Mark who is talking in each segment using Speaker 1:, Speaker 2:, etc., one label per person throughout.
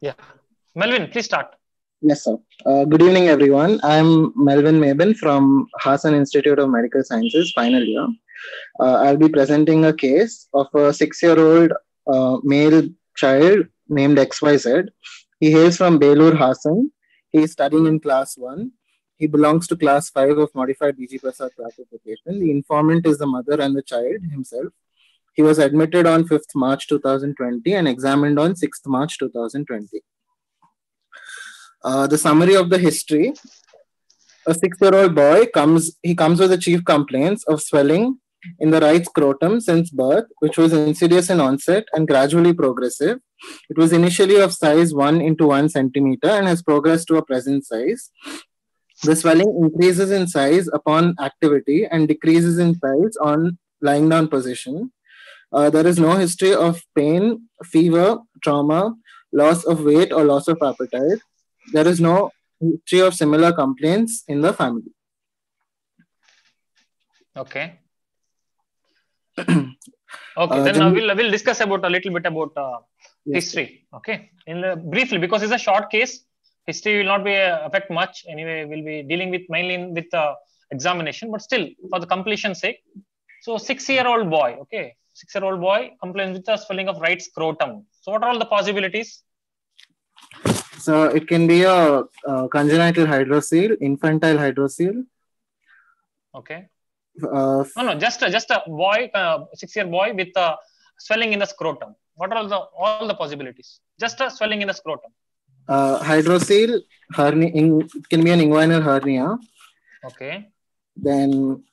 Speaker 1: Yeah. Melvin, please start.
Speaker 2: Yes, sir. Good evening, everyone. I'm Melvin Mabin from Hassan Institute of Medical Sciences, final year. I'll be presenting a case of a 6-year-old male child named XYZ. He hails from Belur, Hassan. He is studying in class 1. He belongs to class 5 of modified BG Prasad classification. The informant is the mother and the child himself. He was admitted on 5th March 2020 and examined on 6th March 2020. The summary of the history: a 6-year-old boy comes with the chief complaints of swelling in the right scrotum since birth, which was insidious in onset and gradually progressive. It was initially of size 1 into 1 centimeter and has progressed to a present size. The swelling increases in size upon activity and decreases in size on lying down position. There is no history of pain, fever, trauma, loss of weight, or loss of appetite. There is no history of similar complaints in the family.
Speaker 1: Okay. Okay, then we'll discuss about a little bit about history. Okay, briefly, because it's a short case. History will not be affect much. Anyway, we'll be dealing with mainly with examination, but still for the completion sake. So 6-year-old boy, okay, 6-year-old boy complains with the swelling of right scrotum. So what are all the possibilities?
Speaker 2: So it can be a congenital hydrocele, infantile hydrocele.
Speaker 1: Okay. No, just a boy, 6-year boy with swelling in the scrotum. What are all the possibilities? Just a swelling in the scrotum.
Speaker 2: Hydrocele hernia. It can be an inguinal hernia.
Speaker 1: Okay.
Speaker 2: Then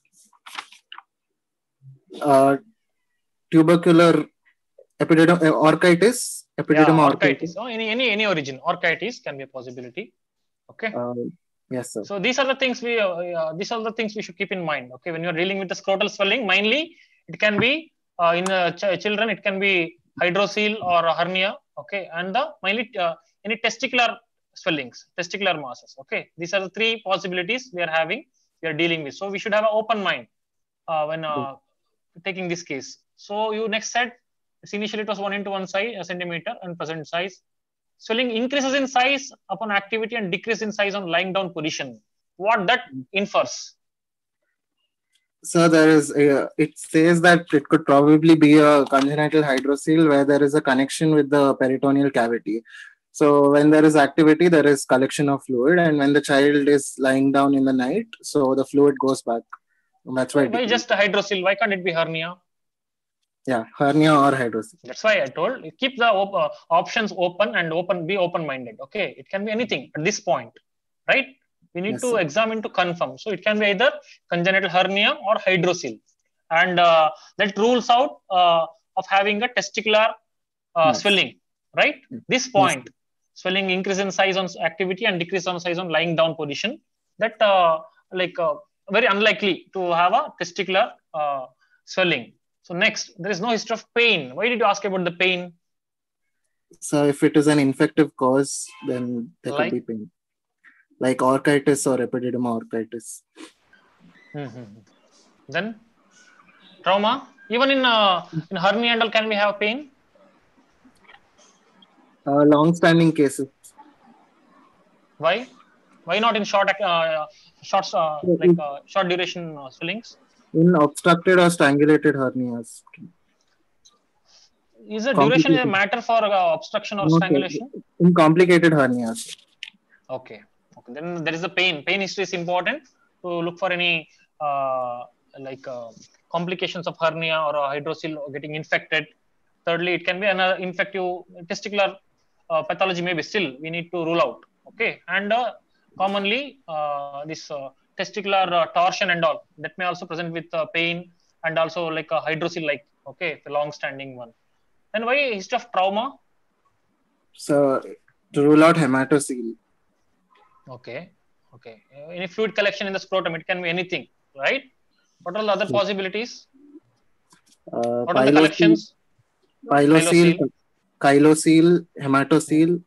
Speaker 2: tubercular orchitis.
Speaker 1: Orchitis. Oh, any origin. Orchitis can be a possibility. Okay.
Speaker 2: Yes, sir.
Speaker 1: So these are the things we should keep in mind. Okay, when you are dealing with the scrotal swelling, mainly it can be in children. It can be hydrocele or hernia. Okay, and mainly any testicular swellings, testicular masses. Okay, these are the three possibilities we are dealing with. So we should have an open mind when taking this case. So you next said initially it was 1 into 1 centimeter and present size. Swelling increases in size upon activity and decrease in size on lying down position. What that infers?
Speaker 2: So it says that it could probably be a congenital hydrocele where there is a connection with the peritoneal cavity. So when there is activity, there is collection of fluid, and when the child is lying down in the night, so the fluid goes back. That's why.
Speaker 1: Why just a hydrocele? Why can't it be hernia?
Speaker 2: Yeah, hernia or hydrocele.
Speaker 1: That's why I told keep the options open and be open-minded. Okay, it can be anything at this point, right? We need to examine to confirm. So it can be either congenital hernia or hydrocele, and that rules out of having a testicular swelling, right? This point, swelling increase in size on activity and decrease on size on lying down position. That very unlikely to have a testicular swelling. So next, there is no history of pain. Why did you ask about the pain?
Speaker 2: So if it is an infective cause, then there could be pain. Like orchitis or epididyma orchitis.
Speaker 1: Then trauma. Even in hernia and all, can we have pain?
Speaker 2: Long-standing cases.
Speaker 1: Why? Why not in short duration swellings?
Speaker 2: In obstructed or strangulated hernias.
Speaker 1: Is the duration a matter for obstruction or strangulation?
Speaker 2: In complicated hernias.
Speaker 1: Okay. Then there is the pain. Pain history is important to look for any complications of hernia or hydrocele getting infected. Thirdly, it can be another infective testicular pathology. Maybe still we need to rule out. Okay, and commonly this testicular torsion and all that may also present with pain and also like a hydrocele okay, the long-standing one. Then why history of trauma?
Speaker 2: So to rule out hematocele.
Speaker 1: Okay. Any fluid collection in the scrotum, it can be anything, right? What are the other possibilities? What are the collections?
Speaker 2: Pilocele, chylocele, hematocele.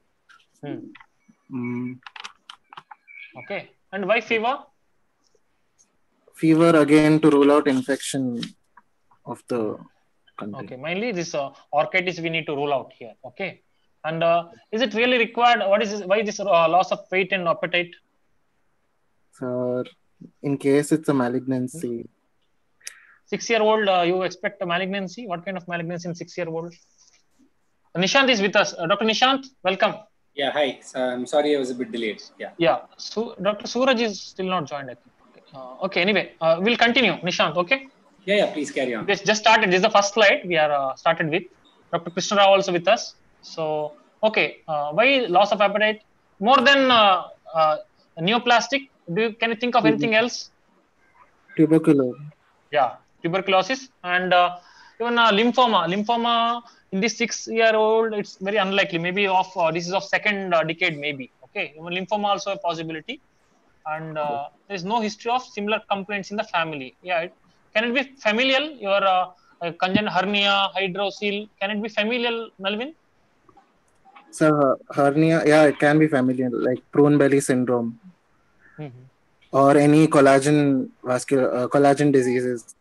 Speaker 1: Okay. And why fever?
Speaker 2: Fever again to rule out infection of the content.
Speaker 1: Okay. Mainly this orchitis we need to rule out here. Okay. And is it really required? Why this loss of weight and appetite?
Speaker 2: Sir, in case it's a malignancy.
Speaker 1: 6-year-old, you expect a malignancy? What kind of malignancy in 6-year-old? Nishant is with us. Dr. Nishant, welcome.
Speaker 3: Yeah, hi. So, I'm sorry I was a bit delayed. Yeah.
Speaker 1: Yeah. So Dr. Suraj is still not joined, I think. Okay, anyway, we'll continue. Nishant, okay?
Speaker 3: Yeah, please carry on.
Speaker 1: This just started. This is the first slide we are started with. Dr. Krishna Rao also with us. So, okay, why loss of appetite? More than neoplastic, can you think of anything else?
Speaker 2: Tuberculosis.
Speaker 1: Yeah, tuberculosis and even lymphoma. Lymphoma in this 6-year-old, it's very unlikely. Maybe of this is of second decade, maybe. Okay, even lymphoma also a possibility, and there is no history of similar complaints in the family. Yeah, can it be familial? Your congenital hernia, hydrocele, can it be familial, Melvin?
Speaker 2: So hernia, yeah, it can be familial, like prune belly syndrome, or any collagen diseases.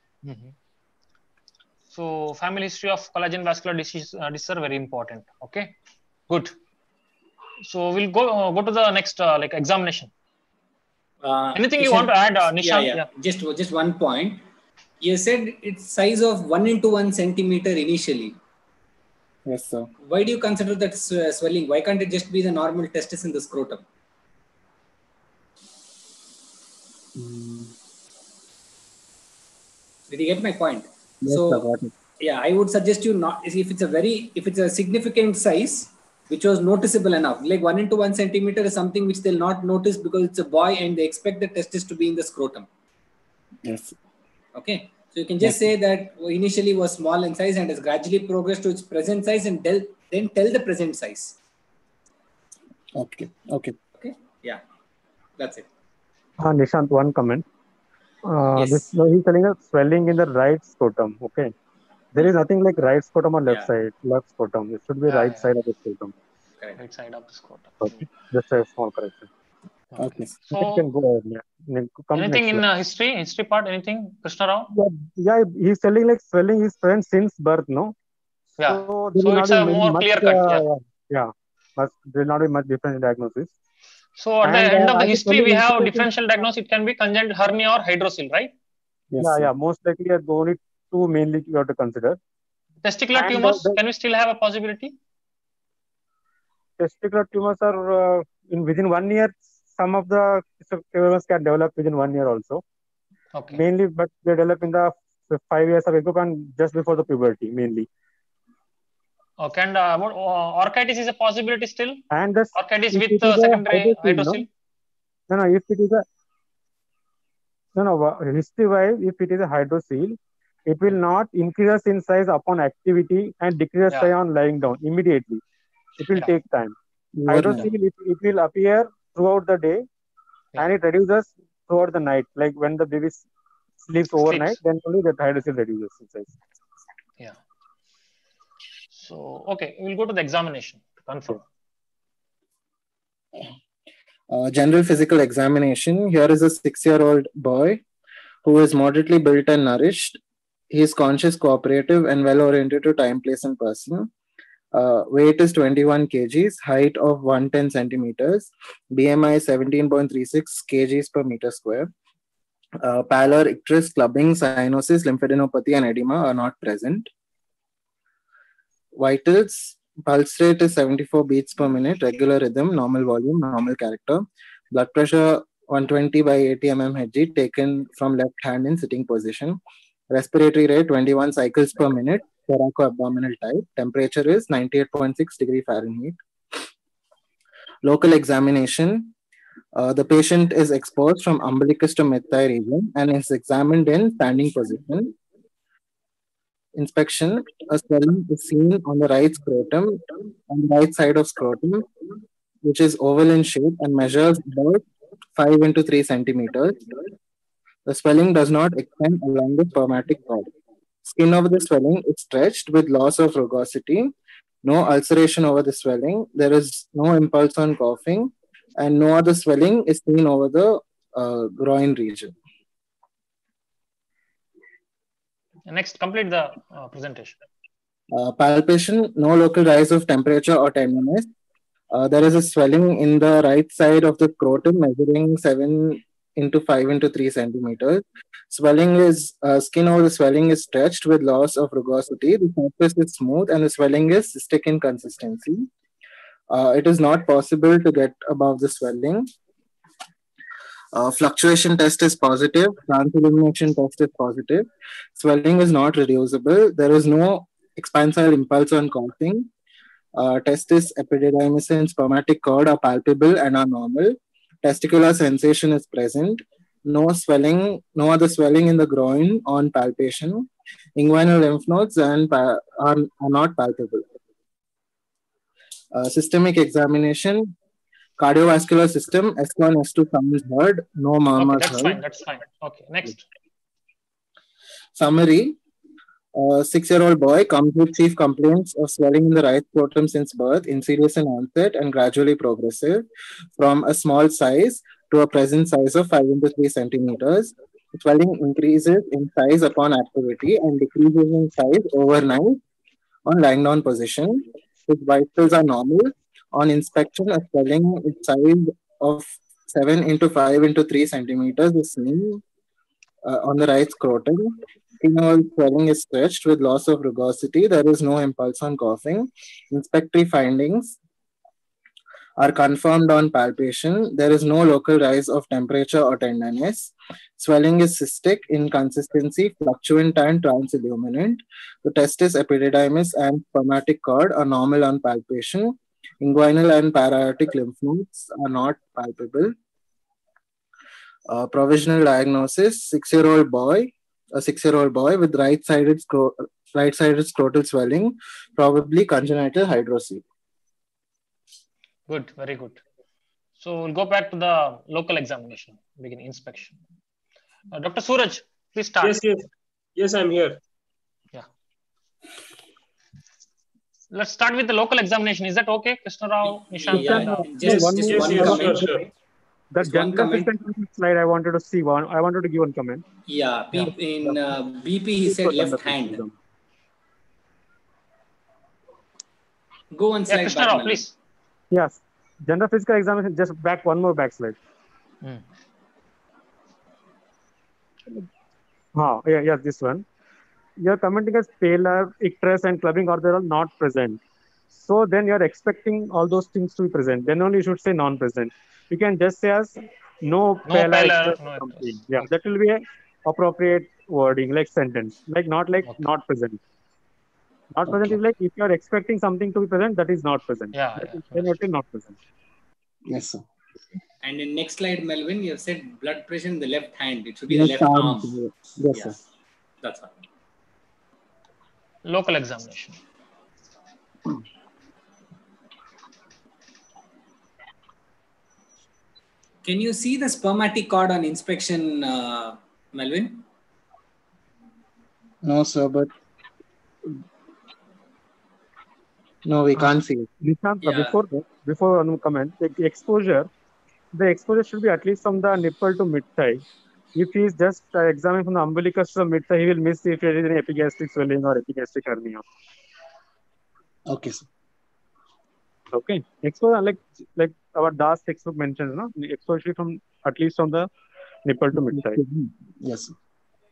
Speaker 1: So family history of collagen vascular disease are very important. Okay, good. So we'll go to the next like examination. Anything you want to add, Nishant?
Speaker 3: Yeah. Just one point. You said it's size of 1 × 1 centimeter initially.
Speaker 2: Yes, sir.
Speaker 3: Why do you consider that swelling? Why can't it just be the normal testis in the scrotum? Did you get my point?
Speaker 2: Yes,
Speaker 3: so,
Speaker 2: sir, got it.
Speaker 3: Yeah, I would suggest you not, if it's a significant size, which was noticeable enough, like 1 × 1 centimeter is something which they'll not notice because it's a boy and they expect the testis to be in the scrotum.
Speaker 2: Yes.
Speaker 3: Okay. So you can just say that initially was small in size and has gradually progressed to its present size and then tell the present size.
Speaker 2: Okay.
Speaker 3: Yeah. That's it.
Speaker 4: Nishant, one comment.
Speaker 3: Yes.
Speaker 4: He's telling us swelling in the right scrotum. Okay. There is nothing like right scrotum or left scrotum. It should be right side of the scrotum.
Speaker 3: Correct.
Speaker 1: Right side of the scrotum.
Speaker 4: Okay. Just a small correction.
Speaker 2: Okay.
Speaker 1: So
Speaker 4: you can go ahead.
Speaker 1: Anything in history part? Anything, Krishna Rao?
Speaker 4: Yeah, he's telling like swelling is present since birth, no?
Speaker 1: Yeah.
Speaker 4: So
Speaker 1: it's a more clear cut.
Speaker 4: Yeah. But there will not be much difference in diagnosis.
Speaker 1: So at the end of the history, we have differential diagnosis. It can be congenital hernia or hydrocele, right?
Speaker 4: Yes, yeah. Most likely, the only two mainly you have to consider.
Speaker 1: Testicular tumors, can we still have a possibility?
Speaker 4: Testicular tumors are within 1 year. Some of the tumors can develop within 1 year also.
Speaker 1: Okay.
Speaker 4: Mainly, but they develop in the 5 years of age group and just before the puberty, mainly.
Speaker 1: Okay, and orchitis is a possibility still?
Speaker 4: And
Speaker 1: orchitis with secondary hydrocele?
Speaker 4: No, if it is history-wise, if it is a hydrocele, it will not increase in size upon activity and decrease size on lying down immediately. It will take time. Hydrocele, it will appear throughout the day and it reduces throughout the night. Like when the baby sleeps overnight, then only the hydrocele reduces in size.
Speaker 1: Yeah. So, okay, we'll go to the examination to confirm.
Speaker 2: General physical examination. Here is a 6-year-old boy who is moderately built and nourished. He is conscious, cooperative, and well-oriented to time, place, and person. Weight is 21 kgs, height of 110 centimeters, BMI 17.36 kgs per meter square. Pallor, icterus, clubbing, cyanosis, lymphadenopathy, and edema are not present. Vitals, pulse rate is 74 beats per minute, regular rhythm, normal volume, normal character. Blood pressure 120 by 80 mmHg taken from left hand in sitting position. Respiratory rate 21 cycles per minute, thoraco-abdominal type. Temperature is 98.6 degree Fahrenheit. Local examination. The patient is exposed from umbilicus to mid-thigh region and is examined in standing position. Inspection. A swelling is seen on the right scrotum, on the right side of scrotum, which is oval in shape and measures about 5 × 3 centimeters. The swelling does not extend along the spermatic cord. Skin over the swelling is stretched with loss of rugosity. No ulceration over the swelling. There is no impulse on coughing, and no other swelling is seen over the groin region.
Speaker 1: Next, complete the presentation.
Speaker 2: Palpation, no local rise of temperature or tenderness. There is a swelling in the right side of the scrotum measuring 7 into 5 into 3 centimeters. Swelling is skin over the swelling is stretched with loss of rugosity. The surface is smooth and the swelling is cystic in consistency. It is not possible to get above the swelling. Fluctuation test is positive. Trans-illumination test is positive. Swelling is not reducible. There is no expansile impulse on coughing. Testis, epididymis, and spermatic cord are palpable and are normal. Testicular sensation is present. No swelling, no other swelling in the groin on palpation. Inguinal lymph nodes are not palpable. Systemic examination, cardiovascular system, S1, S2 sounds heard, no murmurs heard.
Speaker 1: That's fine. Okay, next.
Speaker 2: Summary. A 6-year-old boy comes with chief complaints of swelling in the right scrotum since birth, insidious in onset and gradually progressive, from a small size to a present size of 5 into 3 centimeters. Swelling increases in size upon activity and decreases in size overnight on lying down position. His vitals are normal. On inspection, a swelling with size of 7 into 5 into 3 centimeters is seen on the right scrotum. Skin swelling is stretched with loss of rugosity. There is no impulse on coughing. Inspectory findings are confirmed on palpation. There is no local rise of temperature or tenderness. Swelling is cystic in consistency, fluctuant and transilluminant. The testis, epididymis, and spermatic cord are normal on palpation. Inguinal and para-aortic lymph nodes are not palpable. Provisional diagnosis: a 6-year-old boy with right-sided scrotal swelling, probably congenital hydrocele.
Speaker 1: Good, very good. So we'll go back to the local examination, begin inspection. Dr. Suraj, please start.
Speaker 5: Yes, I'm here.
Speaker 1: Yeah. Let's start with the local examination. Is that okay, Krishna Rao, Nishant?
Speaker 3: Just one comment.
Speaker 5: Sure.
Speaker 4: The general assistant slide I wanted to see one. I wanted to give one comment.
Speaker 3: Yeah, in BP he said left hand. Go on slide.
Speaker 1: Krishna Rao, please.
Speaker 4: Yes, general physical examination. Just one more back slide. Yes, this one. You're commenting as pallor, icterus, and clubbing, or they're all not present. So then you're expecting all those things to be present. Then only you should say non-present. You can just say as no pallor. Yeah, that will be an appropriate wording, like sentence, like not present. Not present is like if you are expecting something to be present, that is not present. Then it is not present.
Speaker 2: Yes, sir.
Speaker 3: And in next slide, Melvin, you have said blood pressure in the left hand. It should be the left arm.
Speaker 2: Yes, sir.
Speaker 3: That's all.
Speaker 1: Local examination.
Speaker 3: Can you see the spermatic cord on inspection, Melvin?
Speaker 2: No, sir, but no, we can't see it.
Speaker 4: Before one comment, the exposure should be at least from the nipple to mid-thigh. If he is just examining from the umbilicus to the mid-thigh, he will miss if there is any epigastric swelling or epigastric hernia.
Speaker 2: Okay, sir.
Speaker 4: Okay. Exposure, like our DAS textbook mentions, no? Exposure from at least from the nipple to mid-thigh.
Speaker 2: Yes, sir.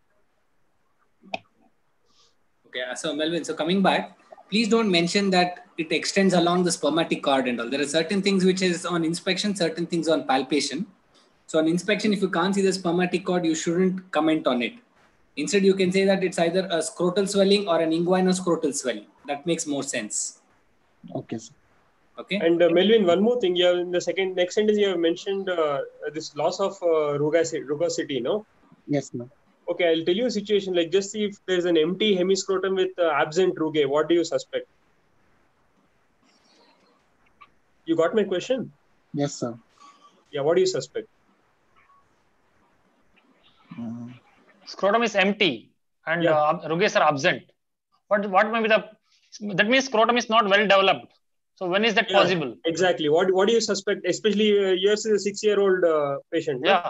Speaker 3: Okay, so Melvin, so coming back, please don't mention that it extends along the spermatic cord and all. There are certain things which is on inspection, certain things on palpation. So on inspection, if you can't see the spermatic cord, you shouldn't comment on it. Instead, you can say that it's either a scrotal swelling or an inguinoscrotal swelling. That makes more sense.
Speaker 2: Okay, sir.
Speaker 3: Okay.
Speaker 5: And Melvin, one more thing. You have in the next sentence you have mentioned this loss of rugosity, no?
Speaker 2: Yes, ma'am.
Speaker 5: Okay, I'll tell you a situation. Like just see if there's an empty hemiscrotum with absent rugae. What do you suspect? You got my question?
Speaker 2: Yes, sir.
Speaker 5: Yeah, what do you suspect?
Speaker 1: Scrotum is empty and rugae are absent. What may be that means scrotum is not well developed. So when is that possible?
Speaker 5: Exactly. What do you suspect? Especially yours is a 6-year-old patient.
Speaker 1: Yeah.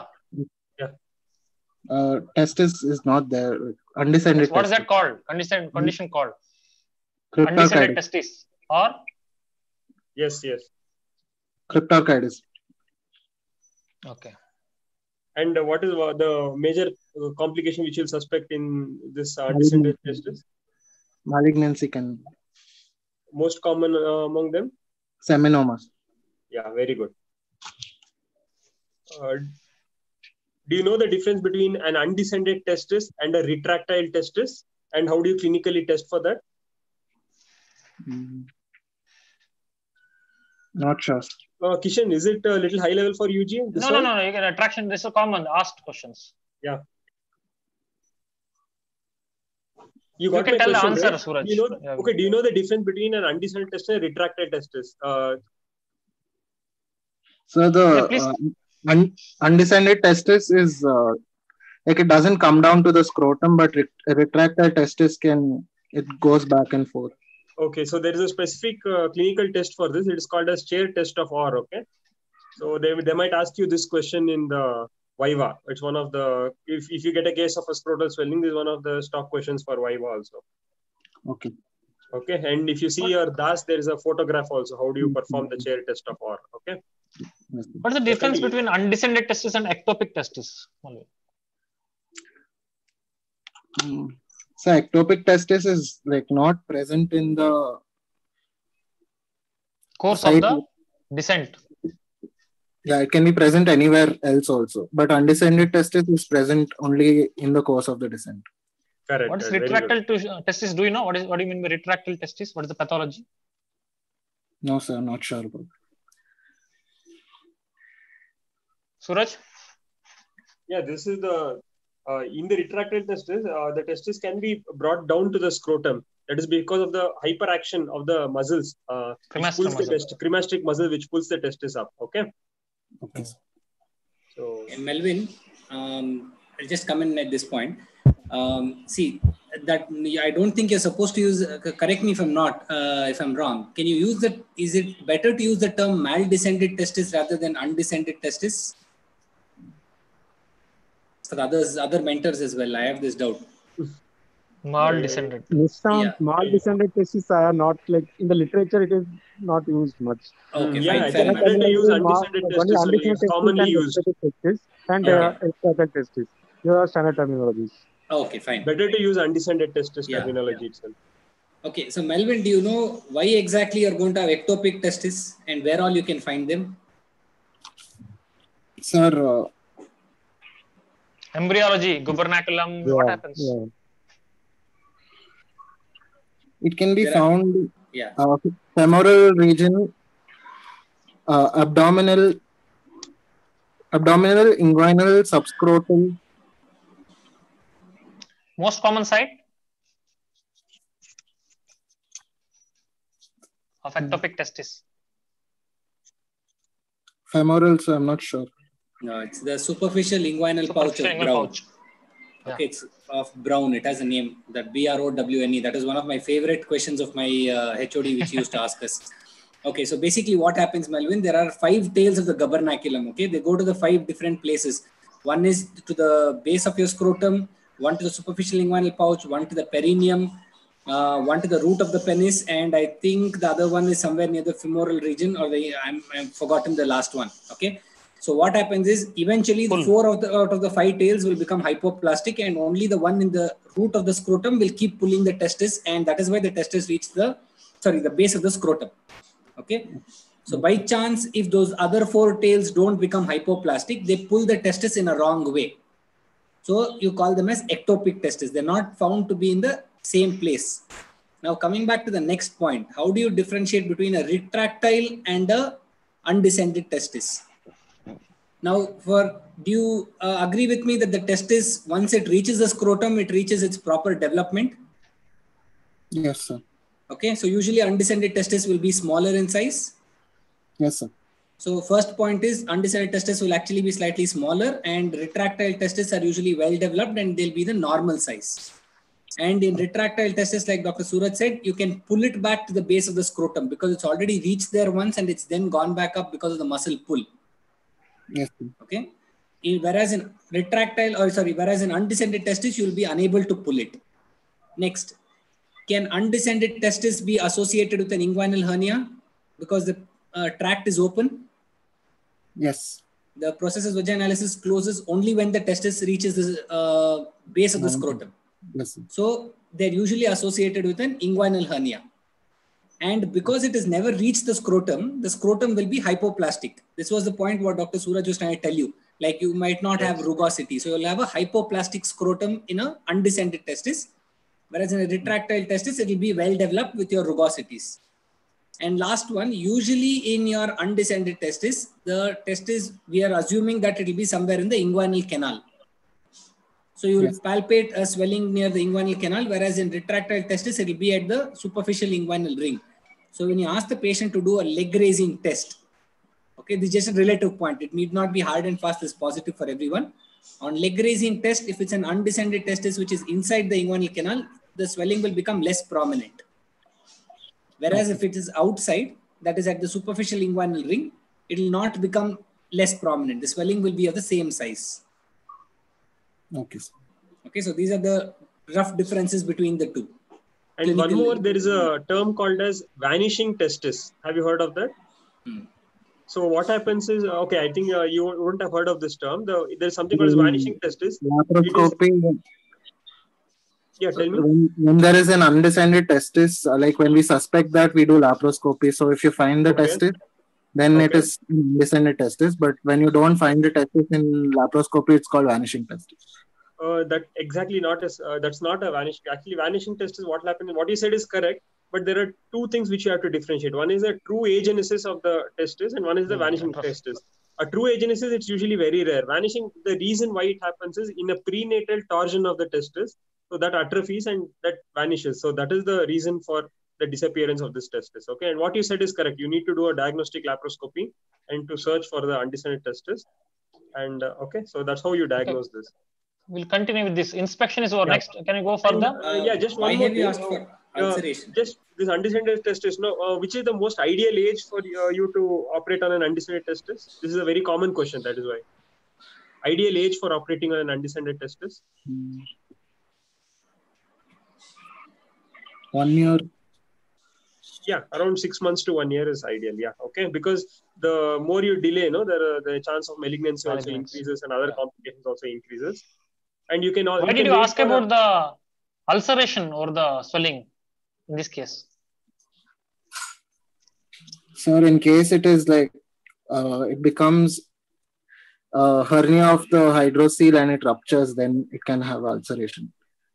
Speaker 2: Testis is not there. Undescended.
Speaker 1: What is that called? Condition called? undescended
Speaker 2: Cryptorchidis.
Speaker 1: testis or
Speaker 5: Yes, yes.
Speaker 2: Cryptorchidis.
Speaker 5: Okay. And what is the major complication which you'll suspect in this undescended testis?
Speaker 2: Malignancy can.
Speaker 5: Most common among them?
Speaker 2: Seminomas.
Speaker 5: Yeah, very good. Do you know the difference between an undescended testis and a retractile testis? And how do you clinically test for that?
Speaker 2: Not sure.
Speaker 5: Kishan, is it a little high level for UG?
Speaker 1: No. You can attraction. This is a common asked questions.
Speaker 5: Yeah.
Speaker 1: You can tell the answer, right? Suraj.
Speaker 5: Do you know the difference between an undescended testis and a retractile testis?
Speaker 2: So the undescended testis is like it doesn't come down to the scrotum, but retractile testis it goes back and forth.
Speaker 5: Okay, so there is a specific clinical test for this. It is called as chair test of Orr. Okay, so they might ask you this question in the Viva. It's one of the if you get a case of a scrotal swelling, this is one of the stock questions for Viva also.
Speaker 2: Okay.
Speaker 5: Okay, and if you see your DAS, there is a photograph also. How do you perform the chair test of Orr? Okay.
Speaker 1: What is the difference between undescended testis and ectopic testis?
Speaker 2: So ectopic testis is like not present in the
Speaker 1: course of the descent.
Speaker 2: Yeah, it can be present anywhere else also, but undescended testis is present only in the course of the descent.
Speaker 5: Correct.
Speaker 1: What is retractile testis? Do you know what do you mean by retractile testis? What is the pathology?
Speaker 2: No, sir, not sure about it.
Speaker 1: Suraj?
Speaker 5: Yeah, this is the in the retractile testis, the testis can be brought down to the scrotum. That is because of the hyperaction of the muscles, cremastric muscle, which pulls the testis up. Okay.
Speaker 2: Okay.
Speaker 3: So, Melvin, I'll just come in at this point. See, that I don't think you're supposed to use. Correct me if I'm not, if I'm wrong. Can you use that? Is it better to use the term mal-descended testis rather than undescended testis? For other mentors as well, I have this doubt.
Speaker 1: Mal-descended.
Speaker 4: Mal-descended testis are not like in the literature. It is not used much.
Speaker 3: Okay,
Speaker 5: yeah, fine. Better to use undescended testis. It's commonly used.
Speaker 4: Testis and ectopic testis. These are standard terminologies.
Speaker 3: Okay, fine.
Speaker 5: Better to use undescended testis terminology itself.
Speaker 3: Okay, so Melvin, do you know why exactly you're going to have ectopic testis and where all you can find them?
Speaker 2: Sir.
Speaker 1: Embryology, gubernaculum, what happens?
Speaker 2: Yeah. It can be found femoral region, abdominal, inguinal, subscrotal.
Speaker 1: Most common site of ectopic testis?
Speaker 2: Femoral, so I'm not sure.
Speaker 3: No, it's the superficial inguinal pouch of brown.
Speaker 1: Yeah.
Speaker 3: Okay, it's of brown. It has a name, that BROWNE. That is one of my favorite questions of my HOD, which he used to ask us. Okay, so basically what happens, Melvin, there are 5 tails of the gubernaculum. Okay, they go to the 5 different places. One is to the base of your scrotum, one to the superficial inguinal pouch, one to the perineum, one to the root of the penis, and I think the other one is somewhere near the femoral region, or I've forgotten the last one. Okay. So what happens is eventually the 4 out of the 5 tails will become hypoplastic, and only the one in the root of the scrotum will keep pulling the testis, and that is why the testis reach the base of the scrotum. Okay. So by chance, if those other 4 tails don't become hypoplastic, they pull the testis in a wrong way. So you call them as ectopic testis. They're not found to be in the same place. Now coming back to the next point, how do you differentiate between a retractile and a undescended testis? Now, do you agree with me that the testis, once it reaches the scrotum, it reaches its proper development?
Speaker 2: Yes, sir.
Speaker 3: Okay, so usually undescended testis will be smaller in size?
Speaker 2: Yes, sir.
Speaker 3: So first point is undescended testis will actually be slightly smaller, and retractile testis are usually well developed and they'll be the normal size. And in retractile testis, like Dr. Suraj said, you can pull it back to the base of the scrotum because it's already reached there once and it's then gone back up because of the muscle pull.
Speaker 2: Yes.
Speaker 3: Okay. Whereas in undescended testis, you will be unable to pull it. Next, can undescended testis be associated with an inguinal hernia because the tract is open?
Speaker 2: Yes.
Speaker 3: The processus vaginalis closes only when the testis reaches the base of the scrotum.
Speaker 2: Yes, sir.
Speaker 3: So they're usually associated with an inguinal hernia. And because it has never reached the scrotum will be hypoplastic. This was the point what Dr. Suraj was trying to tell you. Like you might not have rugosity. So you'll have a hypoplastic scrotum in an undescended testis. Whereas in a retractile testis, it will be well developed with your rugosities. And last one, usually in your undescended testis, the testis, we are assuming that it will be somewhere in the inguinal canal. So you will palpate a swelling near the inguinal canal, whereas in retractile testis, it will be at the superficial inguinal ring. So when you ask the patient to do a leg raising test, okay, this is just a relative point. It need not be hard and fast as positive for everyone. On leg raising test, if it's an undescended testis which is inside the inguinal canal, the swelling will become less prominent. Whereas if it is outside, that is at the superficial inguinal ring, it will not become less prominent. The swelling will be of the same size.
Speaker 2: Okay, sir.
Speaker 3: Okay, so these are the rough differences between the two.
Speaker 5: And one more, there is a term called as vanishing testis. Have you heard of that? So what happens is, okay, I think you wouldn't have heard of this term. There's something called as vanishing testis.
Speaker 2: Laparoscopy.
Speaker 5: Yeah, tell me.
Speaker 2: When there is an undescended testis, like when we suspect that, we do laparoscopy. So if you find the testis, then it is undescended testis. But when you don't find the testis in laparoscopy, it's called vanishing testis.
Speaker 5: That exactly not as that's not a vanishing. Actually, vanishing testis. What happened? What you said is correct. But there are two things which you have to differentiate. One is the true agenesis of the testis, and one is the vanishing testis. A true agenesis, it's usually very rare. Vanishing, the reason why it happens is in a prenatal torsion of the testis. So that atrophies and that vanishes. So that is the reason for the disappearance of this testis. Okay, and what you said is correct. You need to do a diagnostic laparoscopy and to search for the undescended testis. And okay, so that's how you diagnose this.
Speaker 1: We'll continue with this. Inspection is over next. Can you go further?
Speaker 5: Just one more thing. Just this undescended testis. Which is the most ideal age for you to operate on an undescended testis? This is a very common question. That is why. Ideal age for operating on an undescended testis?
Speaker 2: 1 year.
Speaker 5: Yeah, around 6 months to 1 year is ideal. Yeah, okay. Because the more you delay, the chance of malignancy also increases and other complications also increases. And you can.
Speaker 1: Why did you ask about the ulceration or the swelling in this case?
Speaker 2: Sir, in case it is like it becomes a hernia of the hydrocele and it ruptures, then it can have ulceration.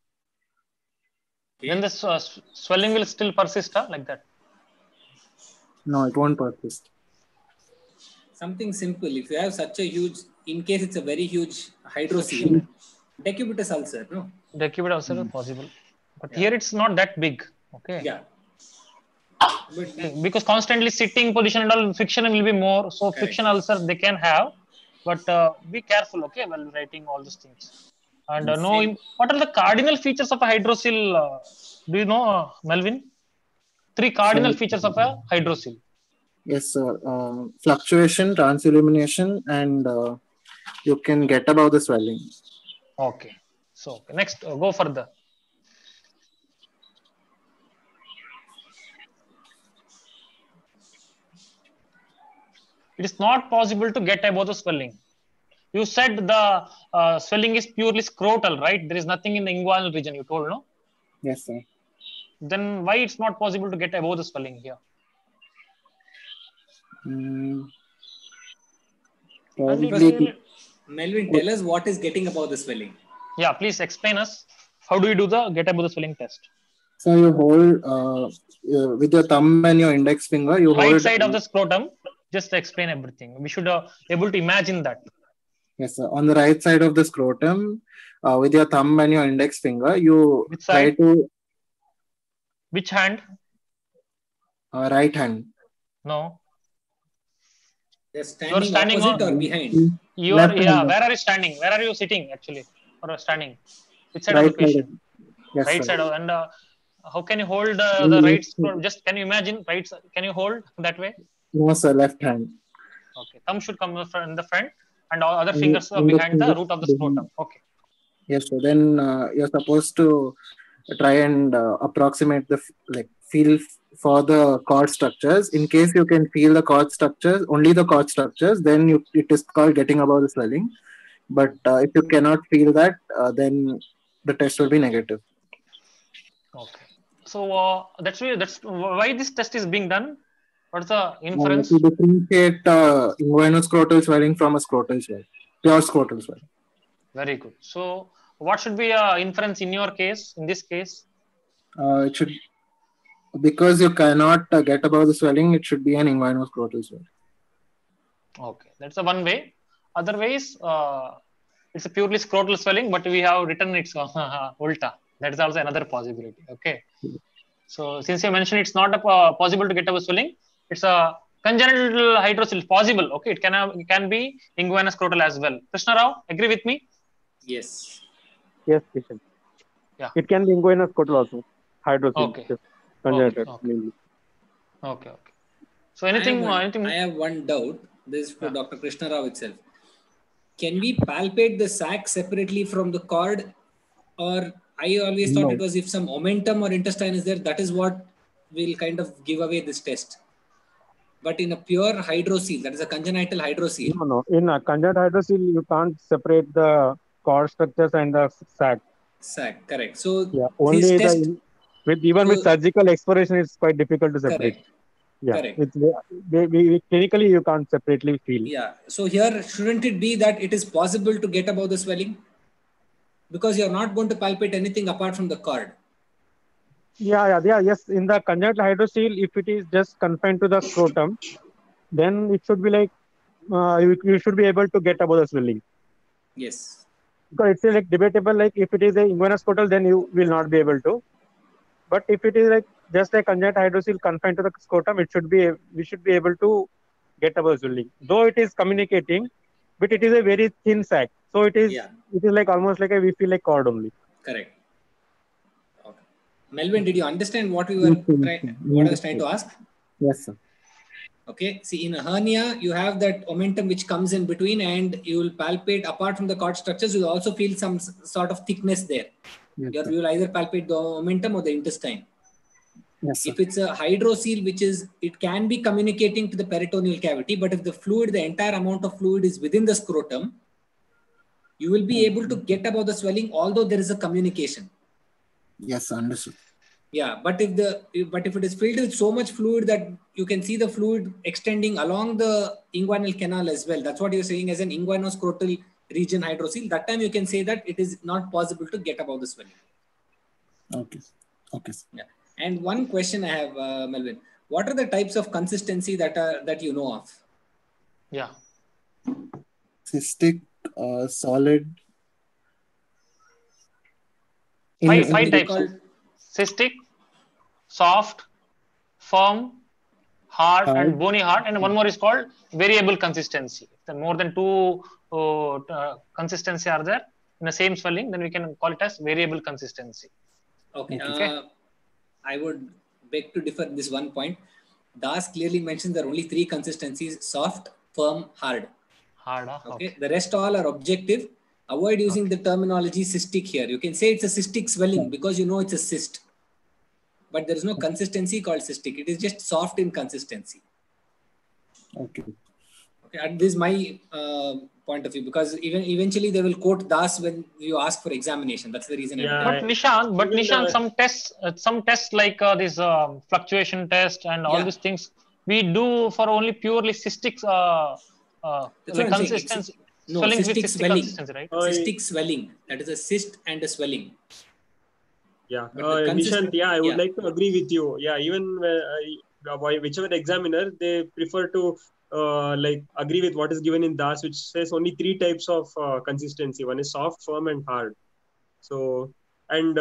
Speaker 1: Then the swelling will still persist, like that?
Speaker 2: No, it won't persist.
Speaker 3: Something simple. If you have such a huge, in case it's a very huge hydrocele, decubitus ulcer, no?
Speaker 1: Decubitus ulcer is possible. But here it's not that big. Okay.
Speaker 3: Yeah.
Speaker 1: Because constantly sitting position and all, friction will be more. So friction ulcer they can have. But be careful, okay, while writing all these things. And what are the cardinal features of a hydrocele? Do you know, Melvin? 3 cardinal features of a hydrocele.
Speaker 2: Yes, sir. Fluctuation, transillumination, and you can get above the swelling.
Speaker 1: Okay. So next, go further. It is not possible to get above the swelling. You said the swelling is purely scrotal, right? There is nothing in the inguinal region, you told, no?
Speaker 2: Yes, sir.
Speaker 1: Then why it's not possible to get above the swelling here?
Speaker 3: Melvin, tell us what is getting above the swelling.
Speaker 1: Yeah, please explain us. How do you do the get above the swelling test?
Speaker 2: So you hold with your thumb and your index finger. You
Speaker 1: right
Speaker 2: hold
Speaker 1: side of the scrotum. Just explain everything. We should able to imagine that.
Speaker 2: Yes, sir. On the right side of the scrotum, with your thumb and your index finger, you try to.
Speaker 1: Which hand?
Speaker 2: Right hand.
Speaker 1: No.
Speaker 3: You're standing opposite or behind?
Speaker 1: You are, where are you standing? Where are you sitting actually? Or standing? Which side of the patient?
Speaker 2: Yes,
Speaker 1: right
Speaker 2: sir.
Speaker 1: side. And how can you hold the right scrotum? Just can you imagine right side? Can you hold that way?
Speaker 2: No, sir. Left hand.
Speaker 1: Okay. Thumb should come in the front and all other fingers are behind the root of the scrotum. Okay.
Speaker 2: Yes, so then you're supposed to try and approximate the feel for the cord structures. In case you can feel the cord structures, only the cord structures, then it is called getting above the swelling. But if you cannot feel that, then the test will be negative.
Speaker 1: Okay. So that's why this test is being done. What's the inference?
Speaker 2: To differentiate inguinoscrotal swelling from a scrotal swelling, pure scrotal swelling.
Speaker 1: Very good. So what should be inference in your case, in this case?
Speaker 2: It should, because you cannot get above the swelling, it should be an inguinoscrotal swelling.
Speaker 1: Okay, that's the one way. Otherwise, it's a purely scrotal swelling, but we have written it's ulta. That is also another possibility. Okay. So since you mentioned it's not possible to get above swelling, it's a congenital hydrocele possible. Okay, it can be inguinoscrotal as well. Krishna Rao, agree with me?
Speaker 3: Yes.
Speaker 4: Yes, Kishan.
Speaker 1: Yeah.
Speaker 4: It can be inguinoscrotal also. Hydrocele.
Speaker 1: Okay.
Speaker 4: Yes. Congenital.
Speaker 1: Okay. So anything?
Speaker 3: I have one doubt. This is for Dr. Krishna Rao itself. Can we palpate the sac separately from the cord, or I always thought it was if some omentum or intestine is there, that is what will kind of give away this test. But in a pure hydrocele, that is a congenital hydrocele.
Speaker 4: No. In a congenital hydrocele, you can't separate the cord structures and the sac.
Speaker 3: Sac, correct. So
Speaker 4: yeah, only with surgical exploration, it's quite difficult to separate.
Speaker 3: Correct.
Speaker 4: Yeah,
Speaker 3: correct.
Speaker 4: Clinically, you can't separately feel.
Speaker 3: Yeah. So here, shouldn't it be that it is possible to get above the swelling? Because you're not going to palpate anything apart from the cord.
Speaker 4: Yes. In the congenital hydrocele, if it is just confined to the scrotum, then it should be like you should be able to get above the swelling.
Speaker 3: Yes.
Speaker 4: Because it's like debatable. Like if it is a inguinoscrotal, then you will not be able to. But if it is like just a congenital hydrocele confined to the scrotum, we should be able to get above swelling. Though it is communicating, but it is a very thin sac. So it is like almost like we feel like cord only.
Speaker 3: Correct. Okay. Melvin, did you understand what I was trying to ask?
Speaker 2: Yes, sir.
Speaker 3: Okay. See, in a hernia, you have that omentum which comes in between, and you will palpate apart from the cord structures. You will also feel some sort of thickness there.
Speaker 2: Yes,
Speaker 3: you will either palpate the omentum or the intestine.
Speaker 2: Yes,
Speaker 3: if it's a hydrocele, it can be communicating to the peritoneal cavity, but if the entire amount of fluid is within the scrotum, you will be able to get above the swelling, although there is a communication.
Speaker 2: Yes, understood.
Speaker 3: Yeah, but if it is filled with so much fluid that you can see the fluid extending along the inguinal canal as well, that's what you're saying as an inguinoscrotal region hydrocele. That time you can say that it is not possible to get above the swelling.
Speaker 2: Okay.
Speaker 3: Yeah. And one question I have, Melvin, what are the types of consistency that you know of?
Speaker 1: Yeah.
Speaker 2: Cystic, solid.
Speaker 1: Five types. Cystic, soft, firm, hard, and bony hard. And one more is called variable consistency. If more than two consistency are there in the same swelling, then we can call it as variable consistency.
Speaker 3: Okay. I would beg to differ this one point. Das clearly mentions there are only three consistencies: soft, firm, hard. Okay. The rest all are objective. Avoid using the terminology cystic here. You can say it's a cystic swelling because you know it's a cyst. But there is no consistency called cystic. It is just soft in consistency.
Speaker 2: Okay.
Speaker 3: And this is my point of view, because eventually they will quote Das when you ask for examination. That's the reason.
Speaker 1: But Nishant, some tests like this fluctuation test and all these things we do for only purely cystic consistency.
Speaker 3: No, cystic swelling, right? Cystic swelling. That is a cyst and a swelling.
Speaker 5: Yeah, Nishant, I would like to agree with you. Yeah, even whichever examiner, they prefer to agree with what is given in Das, which says only three types of consistency. One is soft, firm, and hard. So, and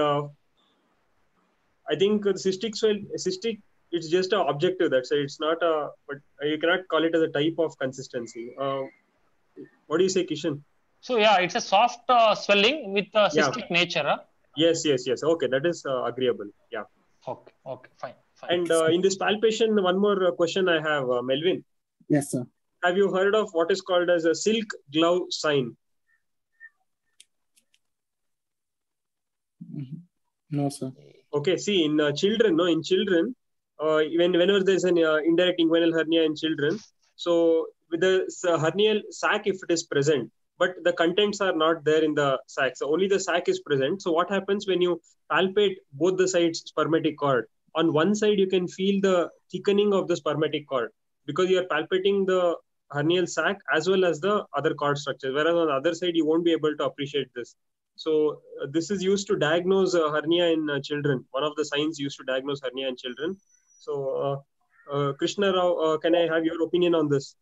Speaker 5: I think cystic, it's just an objective. That's it's not but you cannot call it as a type of consistency. What do you say, Kishan?
Speaker 1: So yeah, it's a soft swelling with cystic nature.
Speaker 5: Yes. Okay, that is agreeable. Yeah.
Speaker 1: Okay, fine.
Speaker 5: And in this palpation, one more question I have, Melvin.
Speaker 2: Yes, sir.
Speaker 5: Have you heard of what is called as a silk glove sign?
Speaker 2: No, sir.
Speaker 5: Okay, see, in children, whenever there's an indirect inguinal hernia in children, so with the hernial sac, if it is present, but the contents are not there in the sac, so only the sac is present. So what happens when you palpate both the sides spermatic cord? On one side, you can feel the thickening of the spermatic cord because you are palpating the hernial sac as well as the other cord structure. Whereas on the other side, you won't be able to appreciate this. So this is used to diagnose hernia in children. One of the signs used to diagnose hernia in children. So Krishna Rao, can I have your opinion on this?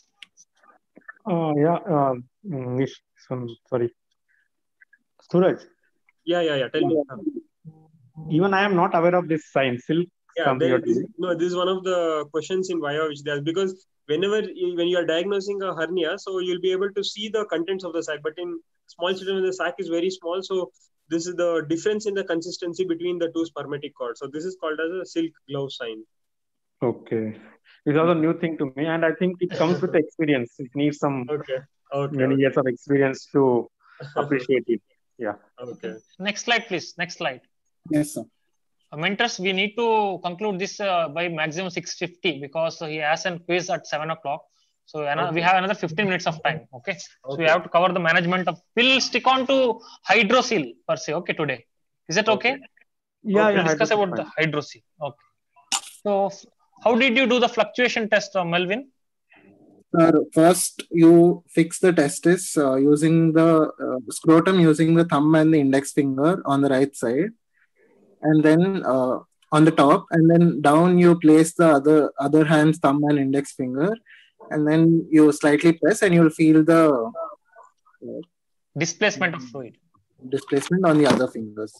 Speaker 4: Sorry. Suraj.
Speaker 5: Yeah. Tell me.
Speaker 4: Even I am not aware of this sign. Silk.
Speaker 5: Yeah, this is one of the questions in Viva which there's because when you are diagnosing a hernia, so you'll be able to see the contents of the sac. But in small children, the sac is very small, so this is the difference in the consistency between the two spermatic cords. So this is called as a silk glove sign.
Speaker 4: Okay, this was a new thing to me, and I think it comes with experience. It needs some many years of experience to appreciate it. Yeah.
Speaker 5: Okay.
Speaker 1: Next slide, please. Next slide.
Speaker 2: Yes, sir.
Speaker 1: Mentors, we need to conclude this by maximum 6:50 because he has a quiz at 7 o'clock. So we have another 15 minutes of time. Okay. So we have to cover the management of. We'll stick on to hydrocele per se. Okay, today. Is it okay?
Speaker 4: Yeah.
Speaker 1: We'll discuss about the hydrocele. Okay. So how did you do the fluctuation test, Melvin?
Speaker 2: First, you fix the testis using the scrotum using the thumb and the index finger on the right side. And then on the top, and then down you place the other hand's thumb and index finger, and then you slightly press, and you'll feel the
Speaker 1: displacement of fluid.
Speaker 2: Displacement on the other fingers.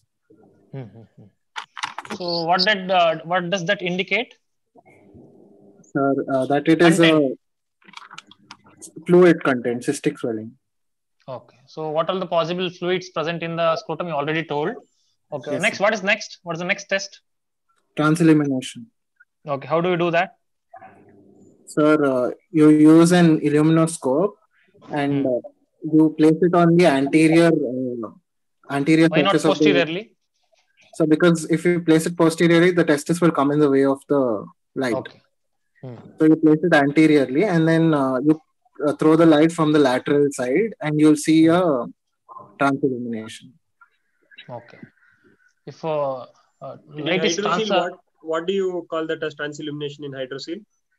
Speaker 1: So what does that indicate?
Speaker 2: Sir, that it is a fluid content, cystic swelling.
Speaker 1: Okay. So what are the possible fluids present in the scrotum? You already told. Okay. Yes. Next, what is next? What is the next test?
Speaker 2: Transillumination.
Speaker 1: Okay. How do you do that?
Speaker 2: Sir, you use an illuminoscope and you place it on the anterior
Speaker 1: Why not posteriorly?
Speaker 2: So because if you place it posteriorly, the testis will come in the way of the light.
Speaker 1: Okay.
Speaker 2: So you place it anteriorly, and then you throw the light from the lateral side, and you'll see a transillumination.
Speaker 1: Okay. If light is
Speaker 5: what do you call that as transillumination in hydrocele?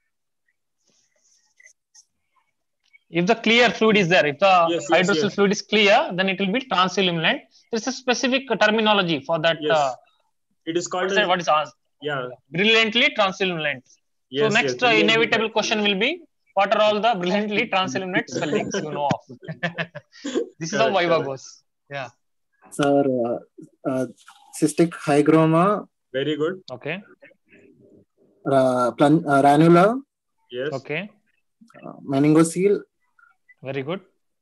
Speaker 1: If the clear fluid is there, if the hydrocele fluid is clear, then it will be transilluminant. There's a specific terminology for that.
Speaker 5: Yes. It is called
Speaker 1: what is asked?
Speaker 5: Yeah.
Speaker 1: Brilliantly transilluminant. So next inevitable question will be, what are all the brilliantly transilluminant spellings you know of? This is how Viva goes. Yeah.
Speaker 2: Sir, cystic hygroma.
Speaker 5: Very good.
Speaker 1: Okay.
Speaker 2: Ranula.
Speaker 5: Yes.
Speaker 1: Okay.
Speaker 2: Meningocele.
Speaker 1: Very good.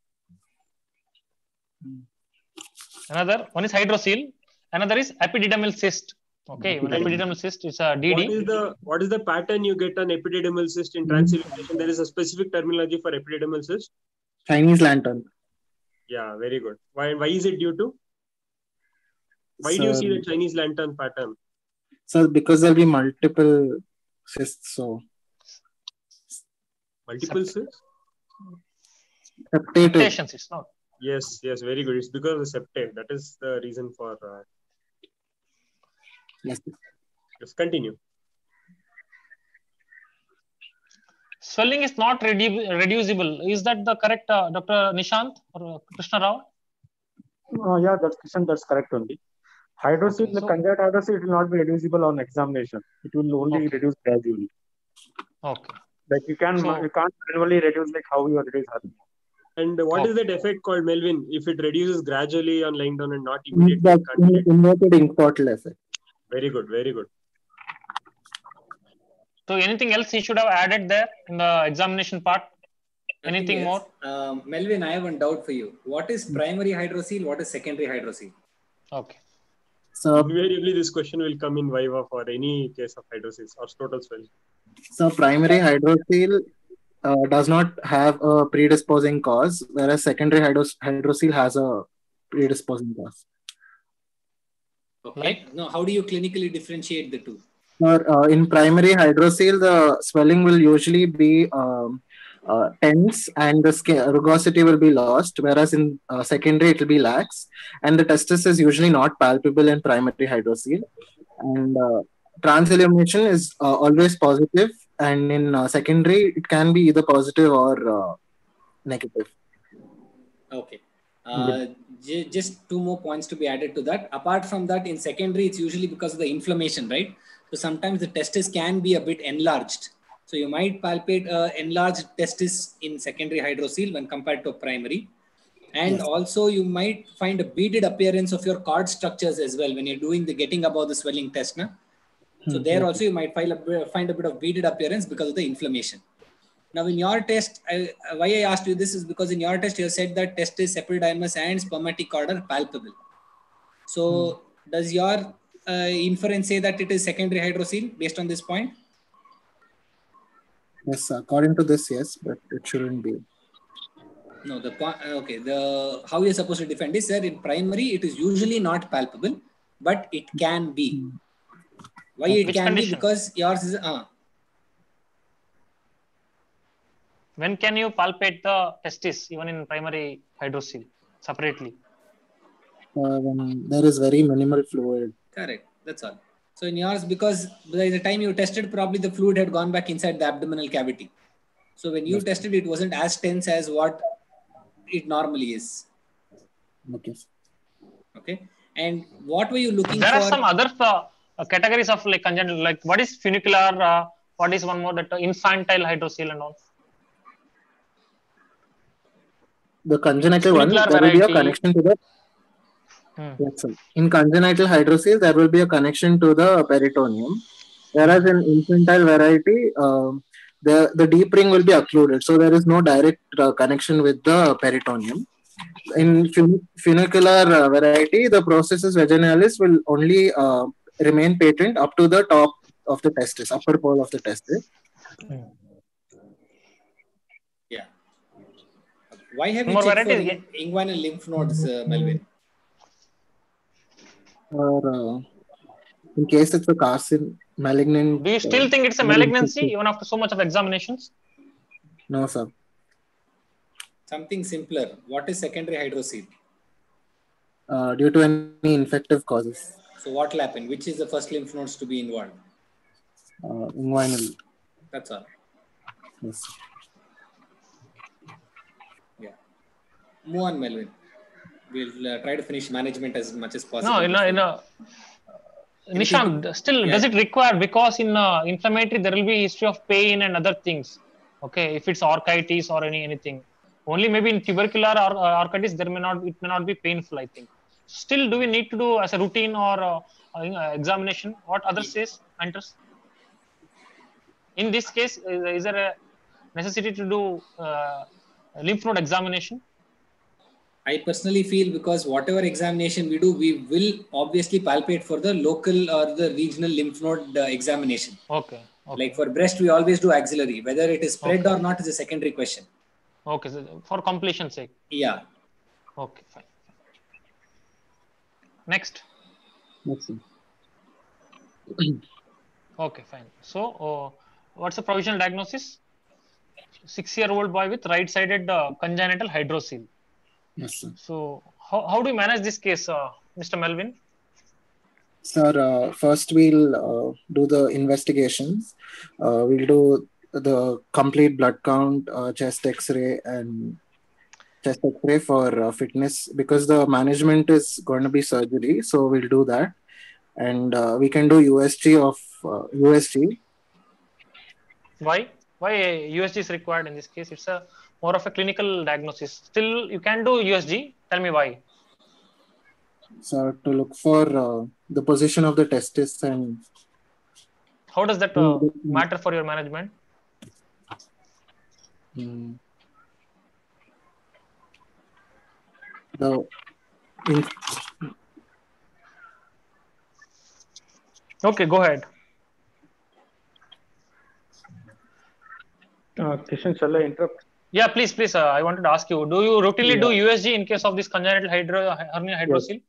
Speaker 1: Another one is hydrocele. Another is epididymal cyst. Okay, when epididymal cyst is a DD.
Speaker 5: What is the pattern you get on epididymal cyst in transillumination? There is a specific terminology for epididymal cyst.
Speaker 2: Chinese lantern.
Speaker 5: Yeah, very good. Why is it due to? Why do you see the Chinese lantern pattern?
Speaker 2: So because there'll be multiple cysts. So
Speaker 5: multiple cysts?
Speaker 1: Septation cysts, no?
Speaker 5: Yes, very good. It's because of the septate. That is the reason for.
Speaker 2: Yes.
Speaker 5: Continue.
Speaker 1: Swelling is not reducible. Is that the correct, Dr. Nishant or Krishna Rao?
Speaker 4: Yeah, that's correct only. Hydrocele, the congenital hydrocele, it will not be reducible on examination. It will only reduce gradually.
Speaker 1: Okay.
Speaker 4: Like you can't manually reduce like how you reduce hernia.
Speaker 5: And what is that effect called, Melvin? If it reduces gradually on lying down and not immediately?
Speaker 2: That's inverted Inkbottle effect.
Speaker 5: Very good.
Speaker 1: So anything else he should have added there in the examination part? Anything more?
Speaker 3: Melvin, I have one doubt for you. What is primary hydrocele? What is secondary hydrocele?
Speaker 1: Okay.
Speaker 2: So
Speaker 5: invariably this question will come in Viva for any case of hydroceles or total swelling.
Speaker 2: So primary hydrocele does not have a predisposing cause, whereas secondary hydrocele has a predisposing cause.
Speaker 3: Okay.
Speaker 1: Like?
Speaker 3: No, how do you clinically differentiate the two?
Speaker 2: Or in primary hydrocele, the swelling will usually be tense and the skin rugosity will be lost, whereas in secondary it will be lax, and the testis is usually not palpable in primary hydrocele. And trans illumination is always positive, and in secondary it can be either positive or negative.
Speaker 3: Okay. Just two more points to be added to that. Apart from that, in secondary, it's usually because of the inflammation, right? So sometimes the testis can be a bit enlarged. So you might palpate enlarged testis in secondary hydrocele when compared to primary. And also you might find a beaded appearance of your cord structures as well when you're doing the getting above the swelling test. Na? So there also you might find a bit of beaded appearance because of the inflammation. Now in your test, why I asked you this is because in your test you said that testis, epididymis and spermatic cord are palpable. So does your inference say that it is secondary hydrocele based on this point?
Speaker 2: Yes, according to this, yes, but it shouldn't be.
Speaker 3: No, the point. Okay, the how you're supposed to defend is that in primary it is usually not palpable, but it can be. Why it
Speaker 1: Which
Speaker 3: can
Speaker 1: condition?
Speaker 3: be? Because yours is
Speaker 1: When can you palpate the testis even in primary hydrocele separately?
Speaker 2: When there is very minimal fluid.
Speaker 3: correct. That's all. So in yours, because by the time you tested, probably the fluid had gone back inside the abdominal cavity. So when you tested, it wasn't as tense as what it normally is.
Speaker 2: Okay.
Speaker 3: Okay. And what were you looking
Speaker 1: There
Speaker 3: for?
Speaker 1: are some other categories of like congenital, like what is funicular, what is one more, that infantile hydrocele and all.
Speaker 2: The congenital one,
Speaker 1: Funicular
Speaker 2: there will be a
Speaker 1: variety.
Speaker 2: connection to the. Yes, sir. In congenital hydrocele, there will be a connection to the peritoneum, whereas in infantile variety, the deep ring will be occluded, so there is no direct connection with the peritoneum. In funicular variety, the processus vaginalis will only remain patent up to the top of the testis, upper pole of the testis.
Speaker 3: Yeah. Why have you
Speaker 1: More
Speaker 3: checked for
Speaker 1: varieties?
Speaker 3: inguinal lymph nodes, Melvin?
Speaker 2: Or in case it's a malignant.
Speaker 1: Do you still think it's a malignancy even after so much of examinations?
Speaker 2: No, sir.
Speaker 3: Something simpler. What is secondary hydrocele?
Speaker 2: Due to any infective causes.
Speaker 3: So what will happen? Which is the first lymph nodes to be involved?
Speaker 2: Inguinal.
Speaker 3: That's all.
Speaker 2: Yes.
Speaker 3: Yeah. Move on, Melvin. We'll try to finish management as much as possible.
Speaker 1: No, Nishant, still does it require, because in inflammatory there will be history of pain and other things. Okay, if it's orchitis or anything. Only maybe in tubercular or orchitis it may not be painful, I think. Still, do we need to do as a routine or examination? What others says, enters? In this case, is there a necessity to do lymph node examination?
Speaker 3: I personally feel because whatever examination we do, we will obviously palpate for the local or the regional lymph node examination.
Speaker 1: Okay.
Speaker 3: Like for breast, we always do axillary. Whether it is spread or not is a secondary question.
Speaker 1: Okay, so for completion's sake.
Speaker 3: Yeah.
Speaker 1: Okay, fine. Next. Okay, fine. So, what's the provisional diagnosis? 6-year-old boy with right-sided congenital hydrocele.
Speaker 2: Yes, sir.
Speaker 1: So, how do you manage this case, Mr. Melvin?
Speaker 2: Sir, first we'll do the investigations. We'll do the complete blood count, chest X-ray, and chest X-ray for fitness, because the management is going to be surgery. So we'll do that, and we can do USG of USG.
Speaker 1: Why USG is required in this case? It's a more of a clinical diagnosis. Still, you can do USG. Tell me why.
Speaker 2: So to look for the position of the testis. And
Speaker 1: how does that matter for your management? Okay, go ahead.
Speaker 4: Kishan, shall I interrupt?
Speaker 1: Yeah, please. I wanted to ask you, do you routinely do USG in case of this congenital hernia hydrocele?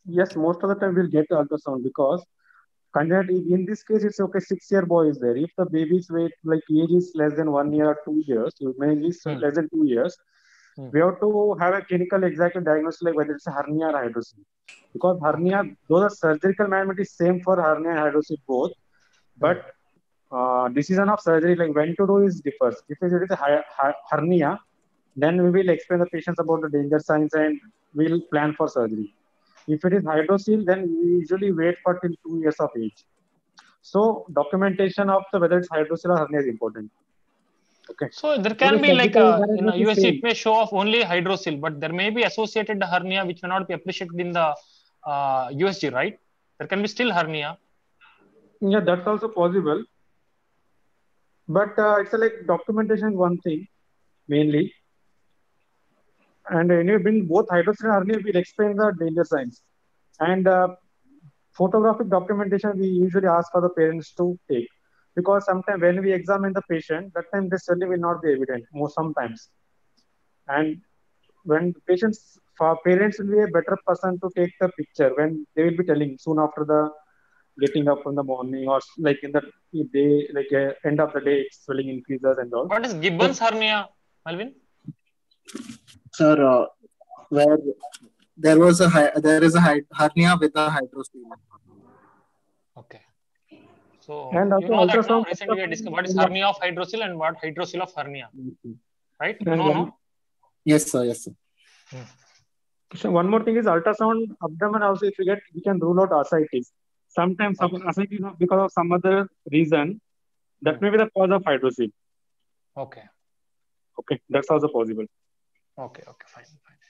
Speaker 4: Yes, most of the time we'll get ultrasound because congenital, in this case, it's okay, 6-year boy is there. If the baby's weight, like age is less than 1 year or 2 years, mainly less than 2 years, we have to have a clinical exactly diagnosis like whether it's a hernia or hydrocele. Because hernia, though the surgical management is same for hernia and hydrocele both, but decision of surgery, like when to do, is differs. If it is a hernia, then we will explain the patients about the danger signs and we'll plan for surgery. If it is hydrocele, then we usually wait for till 2 years of age. So documentation of the whether it's hydrocele or hernia is important. Okay.
Speaker 1: So there
Speaker 4: So
Speaker 1: can
Speaker 4: the
Speaker 1: be like
Speaker 4: surgical
Speaker 1: in a
Speaker 4: management is
Speaker 1: USG,
Speaker 4: same.
Speaker 1: it may show off only hydrocele, but there may be associated hernia which may not be appreciated in the USG, right? There can be still hernia.
Speaker 4: Yeah, that's also possible. But it's like documentation is one thing mainly. And anyway, being both hydrocele and hernia, we'll explain the danger signs. And photographic documentation we usually ask for the parents to take, because sometimes when we examine the patient, that time the swelling will not be evident most sometimes. And when patients, for parents will be a better person to take the picture when they will be telling soon after the getting up in the morning or like in the day, like end of the day, swelling increases and all.
Speaker 1: What is Gibbon's hernia, Melvin?
Speaker 2: Sir, where there is a hernia with a hydrocele.
Speaker 1: Okay. So
Speaker 4: And
Speaker 1: you
Speaker 4: also
Speaker 1: know that now
Speaker 4: ultrasound.
Speaker 1: recently we had discussed what is hernia of hydrocele and what hydrocele of hernia, right?
Speaker 4: And
Speaker 1: No.
Speaker 2: Yes, sir. Yes, sir.
Speaker 4: So one more thing is ultrasound abdomen also, if you get, we can rule out ascites. Sometimes ascites because of some other reason, that may be the cause of hydrocele.
Speaker 1: Okay.
Speaker 4: Okay, that's also possible.
Speaker 1: Okay, fine.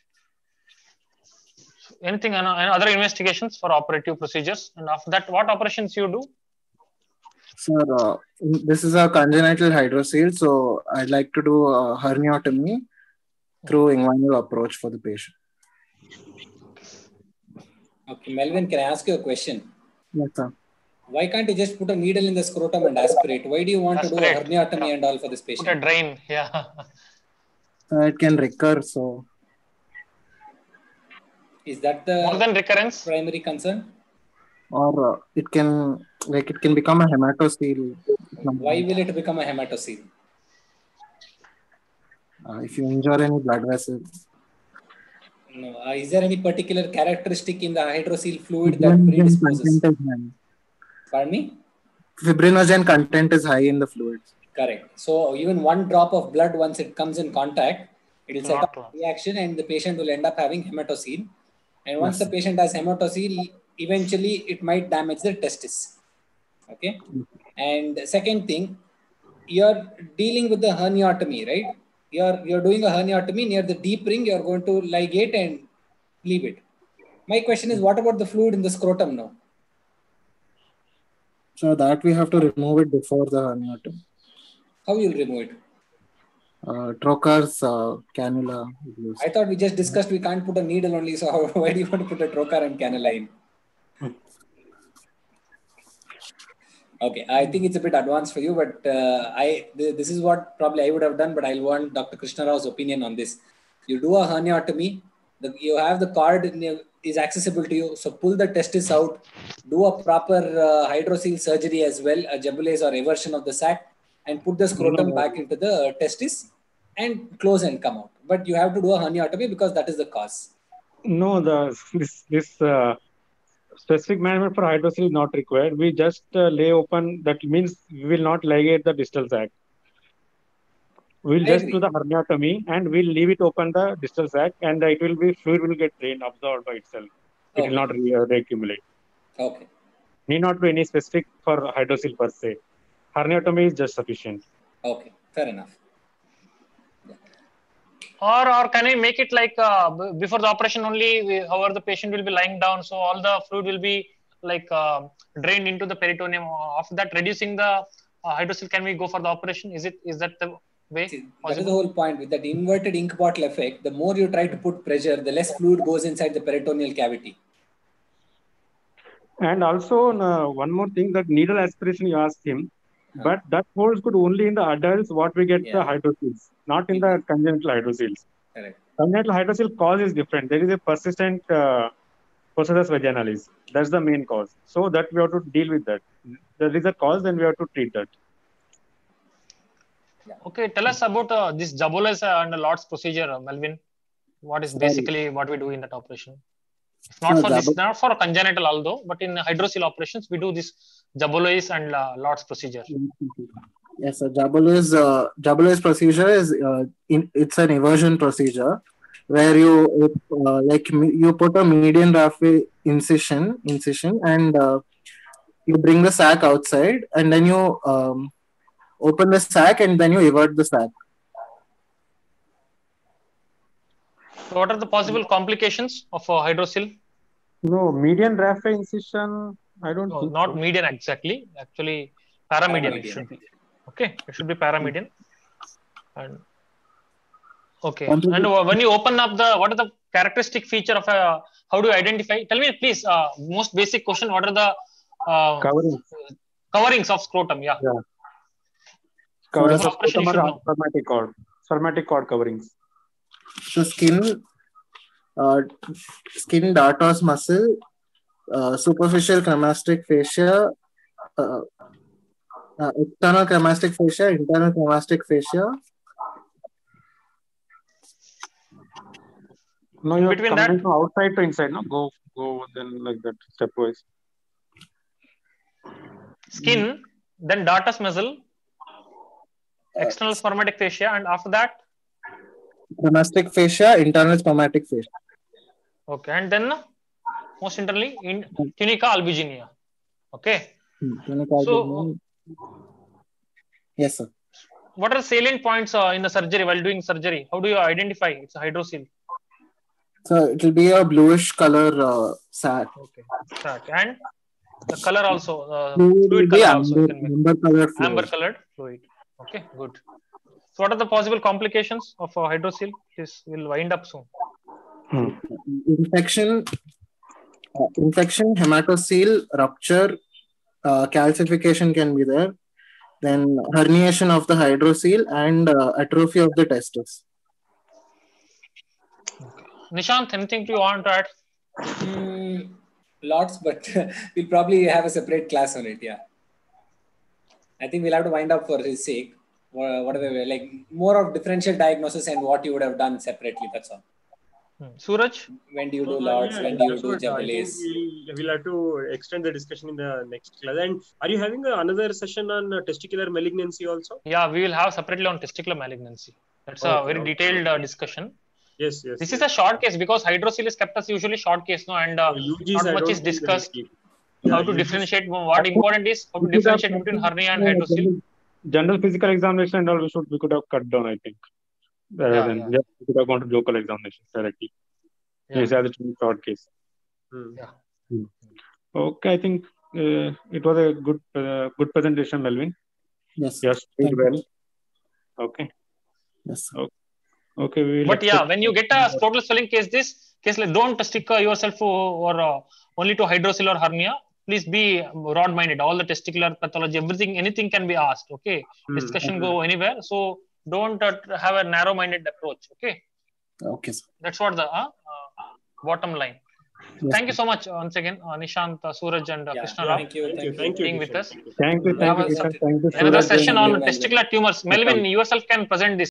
Speaker 1: So anything, other investigations for operative procedures, and after that, what operations you do?
Speaker 2: Sir, this is a congenital hydrocele, so I'd like to do a herniotomy through inguinal approach for the patient.
Speaker 3: Okay, Melvin, can I ask you a question?
Speaker 2: Yes, sir.
Speaker 3: Why can't you just put a needle in the scrotum and aspirate? Why do you want to do a herniotomy and all for this patient?
Speaker 1: Put a drain, yeah.
Speaker 2: It can recur, so.
Speaker 3: Is that the
Speaker 1: more than recurrence
Speaker 3: primary concern?
Speaker 2: Or it can become a hematocele.
Speaker 3: Why will it become a hematocele?
Speaker 2: If you injure any blood vessels.
Speaker 3: No. Is there any particular characteristic in the hydrocele fluid that predisposes? Pardon me?
Speaker 2: Fibrinogen content is high in the fluid.
Speaker 3: Correct. So even one drop of blood, once it comes in contact, it will set up a reaction and the patient will end up having hematocele. And once the patient has hematocele, eventually it might damage the testis. Okay. And second thing, you're dealing with the herniotomy, right? You're doing a herniotomy near the deep ring. You're going to ligate and leave it. My question is, what about the fluid in the scrotum now?
Speaker 2: So that we have to remove it before the herniotomy.
Speaker 3: How you'll remove it?
Speaker 2: Trocars, cannula.
Speaker 3: I thought we just discussed we can't put a needle only. So why do you want to put a trocar and cannula in? Okay, I think it's a bit advanced for you, but this is what probably I would have done, but I'll want Dr. Krishna Rao's opinion on this. You do a herniotomy, you have the cord is accessible to you, so pull the testis out, do a proper hydrocele surgery as well, a Jabulez or eversion of the sac, and put the scrotum back into the testis and close and come out. But you have to do a herniotomy because that is the cause.
Speaker 4: No, this specific management for hydrocele is not required. We just lay open. That means we will not ligate the distal sac. We'll just do the herniotomy and we'll leave it open the distal sac, and fluid will get drained, absorbed by itself. It will not reaccumulate.
Speaker 3: Okay.
Speaker 4: Need not do any specific for hydrocele per se. Herniotomy is just sufficient.
Speaker 3: Okay, fair enough.
Speaker 1: Or can I make it like before the operation only, however the patient will be lying down, so all the fluid will be like drained into the peritoneum. After that, reducing the hydrocele, can we go for the operation? Is that the way?
Speaker 3: See, that is the whole point. With that inverted ink bottle effect, the more you try to put pressure, the less fluid goes inside the peritoneal cavity.
Speaker 4: And also one more thing, that needle aspiration you asked him, but that holds good only in the adults what we get the hydroceles, not in the congenital hydroceles.
Speaker 3: Correct.
Speaker 4: Congenital hydrocele cause is different. There is a persistent processus vaginalis. That's the main cause. So that we have to deal with that. There is a cause, then we have to treat that.
Speaker 1: Okay, tell us about this Jabolas and Lot's procedure, Melvin. What is basically what we do in that operation? It's not for this, not for congenital, although, but in hydrocele operations, we do this Jabolas and Lot's procedure.
Speaker 2: Yes, sir. Jabolas procedure is it's an eversion procedure where you you put a median raphe incision and you bring the sac outside and then you open the sac and then you evert the sac.
Speaker 1: So what are the possible complications of hydrocele?
Speaker 4: No, median raphe incision, I don't think
Speaker 1: not
Speaker 4: so.
Speaker 1: median exactly. Actually, paramedian it should be. Okay, it should be paramedian. And okay, and when you open up what are the characteristic feature of how do you identify? Tell me please, most basic question, what are the coverings of scrotum? Yeah.
Speaker 4: Coverings of scrotum are spermatic cord coverings.
Speaker 2: So skin dartos muscle, superficial cremastic fascia, external cremastic fascia, internal cremastic fascia.
Speaker 4: No, you between that from outside to inside, no? Go then like that stepwise.
Speaker 1: Skin, then dartos muscle, external spermatic fascia, and after that
Speaker 2: cremastic fascia, internal spermatic fascia.
Speaker 1: Okay, and then most internally in tunica albuginea. Okay. So
Speaker 2: yes, sir.
Speaker 1: What are the salient points in the surgery while doing surgery? How do you identify it's a hydrocele?
Speaker 2: So it will be a bluish color sac.
Speaker 1: Okay, sac, and the color also fluid color also. Amber colored fluid. Okay, good. So what are the possible complications of hydrocele? This will wind up soon.
Speaker 2: Infection, hematocele, rupture, calcification can be there. Then herniation of the hydrocele and atrophy of the testis.
Speaker 1: Okay. Nishant, anything you want to add?
Speaker 3: Lots, but we'll probably have a separate class on it. Yeah, I think we'll have to wind up for his sake. Whatever, like more of differential diagnosis and what you would have done separately. That's all.
Speaker 1: Suraj,
Speaker 3: when do you do Lords? When do you do Jabolas?
Speaker 5: We'll have to extend the discussion in the next class. And are you having another session on testicular malignancy also?
Speaker 1: Yeah, we will have separately on testicular malignancy. That's a very detailed discussion.
Speaker 5: Yes.
Speaker 1: This is a short case because hydrocele is kept as usually short case, no, and not much is discussed. How to differentiate? What important is how to differentiate between hernia and hydrocele.
Speaker 4: General physical examination and all we could have cut down, I think. We could have gone to local examinations directly. Yes, as a short case. Okay, I think it was a good presentation, Melvin.
Speaker 2: Yes.
Speaker 4: Yes, did well. Okay.
Speaker 2: Yes.
Speaker 4: Okay.
Speaker 1: But when you get a scrotal swelling case, like, don't stick yourself or only to hydrocele or hernia. Please be broad-minded. All the testicular pathology, anything can be asked. Okay, discussion go anywhere. So don't have a narrow-minded approach. Okay.
Speaker 2: Okay, sir.
Speaker 1: That's what the bottom line. Yes. Thank you so much once again, Nishant, Suraj, and Krishna Rao.
Speaker 3: Thank you
Speaker 1: being with us.
Speaker 4: Thank you.
Speaker 1: Another session on testicular tumors. Melvin, yourself can present this.